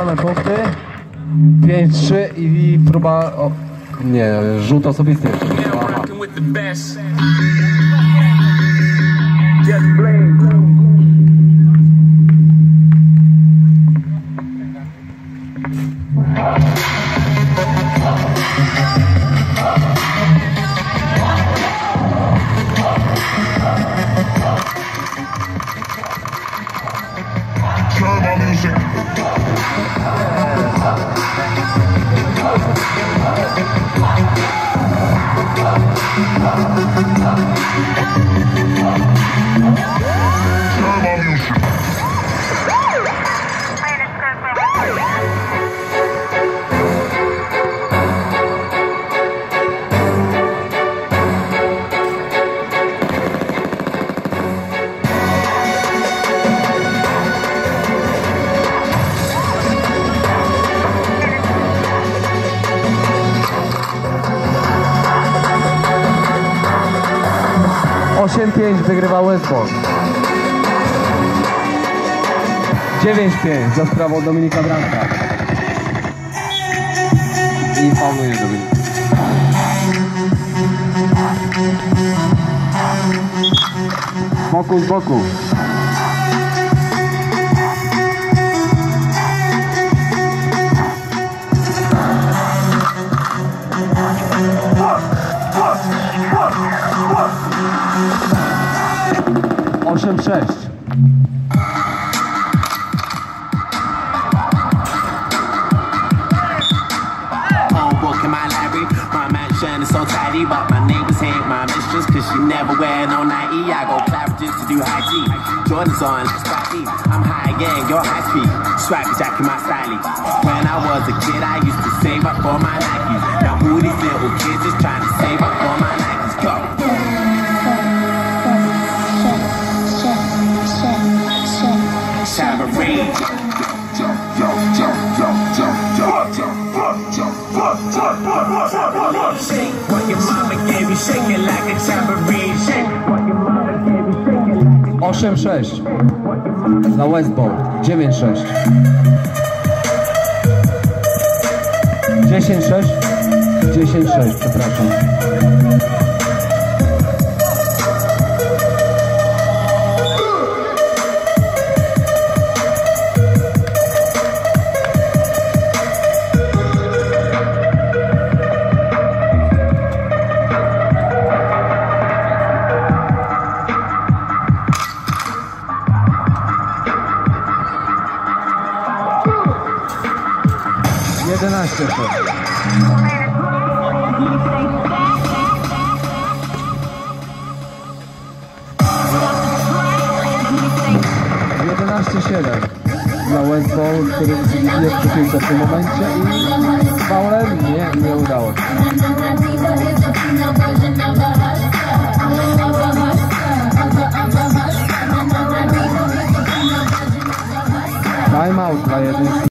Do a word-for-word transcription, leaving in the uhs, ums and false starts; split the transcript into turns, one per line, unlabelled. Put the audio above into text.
same punkty. pięć trzy i próba... O, nie, rzut osobisty. Aha. osiem pięć wygrywa Westport. dziewięć pięć za sprawą Dominika Branka. I fauluje Dominik. Z boku, z boku. osiem sześć.
Book in my library, my mansion is so tidy, but my neighbors hate my mistress cause she never wear no Nike. I go clap just to do high G. Jordan's on, Spotty. I'm high again, you're high speed. Swagger jacking my style. When I was a kid, I used to save up for my Nikes. Now who these little kids is trying to save up for my Nikes? Go! Cabaret. Shake what your mama gave you, shake it like a tambourine. Shake what your mama gave you, shake it like a
osiem sześć dla Westport. dziewięć sześć. dziesięć sześć. dziesięć sześć, przepraszam. jedenaście sześć. jedenaście siedem dla Westport, który jest przy piłce w tym momencie i faulem nie, nie udało się. Time out dla jedynki.